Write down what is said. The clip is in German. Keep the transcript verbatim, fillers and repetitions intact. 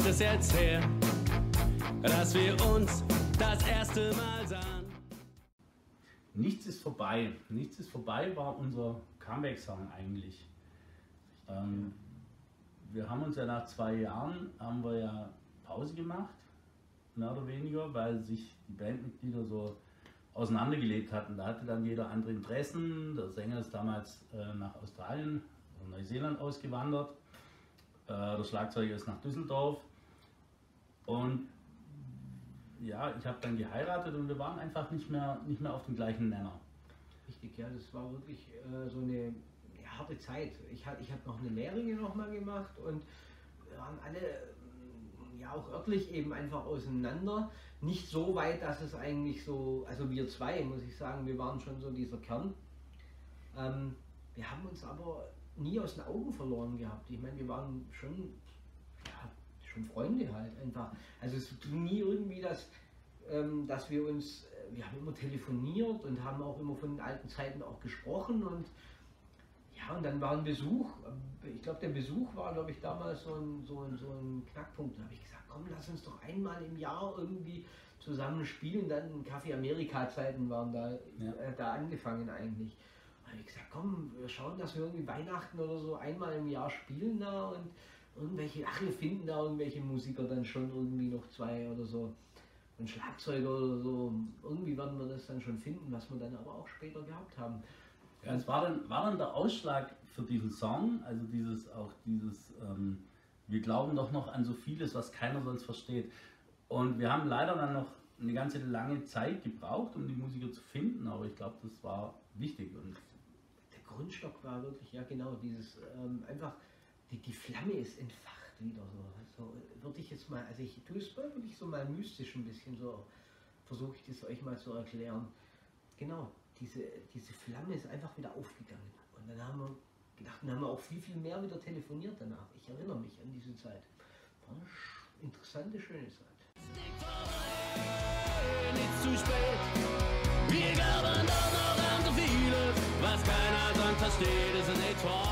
es jetzt her, dass wir uns das erste Mal sahen. Nichts ist vorbei. Nichts ist vorbei war unser Comeback-Song eigentlich. Ähm, wir haben uns ja nach zwei Jahren haben wir ja Pause gemacht, mehr oder weniger, weil sich die Bandmitglieder so auseinandergelebt hatten. Da hatte dann jeder andere Interessen. Der Sänger ist damals äh, nach Australien oder Neuseeland ausgewandert. Äh, der Schlagzeuger ist nach Düsseldorf. Und ja, ich habe dann geheiratet und wir waren einfach nicht mehr, nicht mehr auf dem gleichen Nenner. Richtig, ja, das war wirklich äh, so eine ja, harte Zeit. Ich, ich habe noch eine Lehre noch mal gemacht und wir waren alle ja auch örtlich eben einfach auseinander. Nicht so weit, dass es eigentlich so, also wir zwei, muss ich sagen, wir waren schon so dieser Kern. Ähm, wir haben uns aber nie aus den Augen verloren gehabt. Ich meine, wir waren schon, ja, schon Freunde halt einfach. Also es ging nie irgendwie, dass, ähm, dass wir uns, wir haben immer telefoniert und haben auch immer von den alten Zeiten auch gesprochen und ja, und dann war ein Besuch, ich glaube der Besuch war, glaube ich, damals so ein, so ein, so ein Knackpunkt. Da habe ich gesagt, komm, lass uns doch einmal im Jahr irgendwie zusammen spielen. Dann Café Amerika Zeiten waren da, ja. äh, da angefangen eigentlich. Da habe ich gesagt, komm, wir schauen, dass wir irgendwie Weihnachten oder so einmal im Jahr spielen da und irgendwelche, ach, wir finden da irgendwelche Musiker dann schon irgendwie noch zwei oder so. Ein Schlagzeuger oder so. Irgendwie werden wir das dann schon finden, was wir dann aber auch später gehabt haben. Ja, es war dann, war dann der Ausschlag für diesen Song, also dieses auch dieses, ähm, wir glauben doch noch an so vieles, was keiner sonst versteht. Und wir haben leider dann noch eine ganze lange Zeit gebraucht, um die Musiker zu finden, aber ich glaube, das war wichtig. Und der Grundstock war wirklich, ja genau, dieses ähm, einfach, die, die Flamme ist entfacht wieder so. So würde ich jetzt mal, also ich tue es wirklich so mal mystisch ein bisschen so, versuche ich das euch mal zu erklären. Genau, diese, diese Flamme ist einfach wieder aufgegangen. Und dann haben wir gedacht, dann haben wir auch viel, viel mehr wieder telefoniert danach. Ich erinnere mich an diese Zeit. War eine interessante, schöne Zeit. Nicht zu spät. Wir glauben doch noch an so vieles, was keiner sonst versteht. Es ist nicht vorbei.